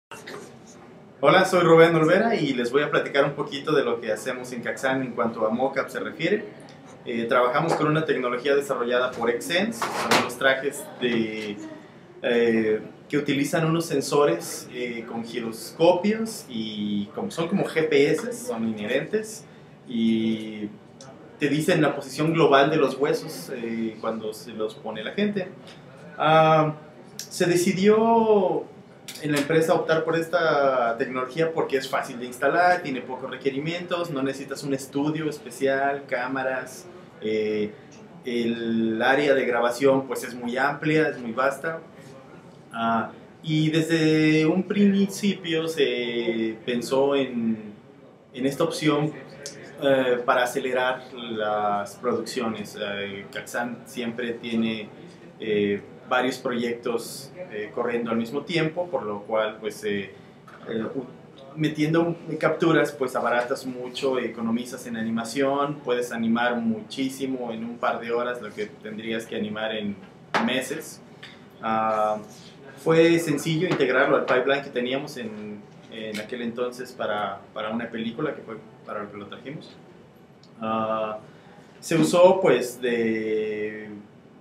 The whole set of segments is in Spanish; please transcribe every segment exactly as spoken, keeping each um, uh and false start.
Hola, soy Rubén Olvera y les voy a platicar un poquito de lo que hacemos en Caxan en cuanto a mockup se refiere. Eh, trabajamos con una tecnología desarrollada por Xsens, son unos trajes de, eh, que utilizan unos sensores eh, con giroscopios y como, son como G P S, son inherentes y te dicen la posición global de los huesos eh, cuando se los pone la gente. Uh, se decidió en la empresa optar por esta tecnología porque es fácil de instalar, tiene pocos requerimientos, no necesitas un estudio especial, cámaras, eh, el área de grabación pues es muy amplia, es muy vasta. Uh, y desde un principio se pensó en, en esta opción eh, para acelerar las producciones. Eh, Caxan siempre tiene eh, varios proyectos eh, corriendo al mismo tiempo, por lo cual pues eh, eh, metiendo capturas pues abaratas mucho, economizas en animación, puedes animar muchísimo en un par de horas lo que tendrías que animar en meses. Uh, fue sencillo integrarlo al pipeline que teníamos en, en aquel entonces para, para una película que fue para lo que lo trajimos. Uh, se usó pues de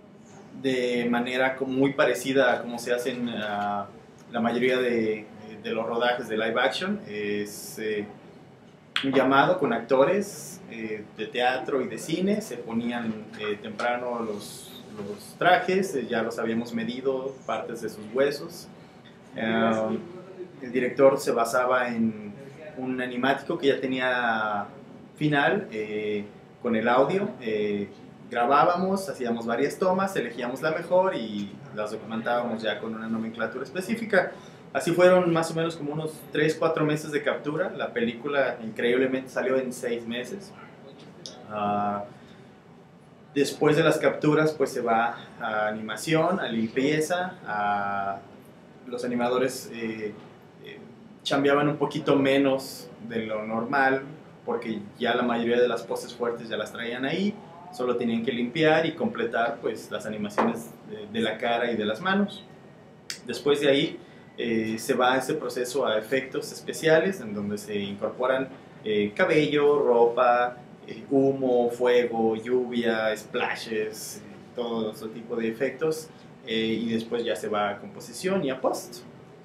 de manera muy parecida a como se hacen uh, la mayoría de, de los rodajes de live action. Es eh, un llamado con actores eh, de teatro y de cine, se ponían eh, temprano los, los trajes, eh, ya los habíamos medido, partes de sus huesos. Uh, el director se basaba en un animático que ya tenía final eh, con el audio. Eh, grabábamos, hacíamos varias tomas, elegíamos la mejor y las documentábamos ya con una nomenclatura específica. Así fueron más o menos como unos tres cuatro meses de captura. La película increíblemente salió en seis meses. Uh, después de las capturas pues se va a animación, a limpieza, a los animadores eh, eh, chambeaban un poquito menos de lo normal porque ya la mayoría de las poses fuertes ya las traían ahí, solo tenían que limpiar y completar pues las animaciones de, de la cara y de las manos. Después de ahí eh, se va ese proceso a efectos especiales en donde se incorporan eh, cabello, ropa, eh, humo, fuego, lluvia, splashes, eh, todo ese tipo de efectos. Eh, y después ya se va a composición y a post.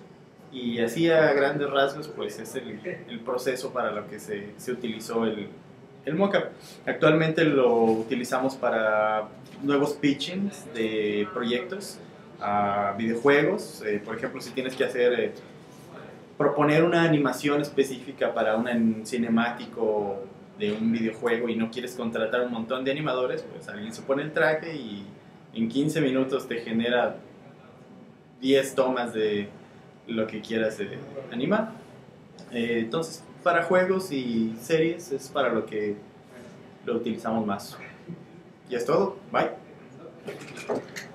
Y así a grandes rasgos pues es el, el proceso para lo que se, se utilizó el, el mockup. Actualmente lo utilizamos para nuevos pitchings de proyectos, a videojuegos. Eh, por ejemplo, si tienes que hacer, eh, proponer una animación específica para un cinemático de un videojuego y no quieres contratar un montón de animadores, pues alguien se pone el traje y en quince minutos te genera diez tomas de lo que quieras eh, animar. Eh, entonces, para juegos y series es para lo que lo utilizamos más. Y es todo. Bye.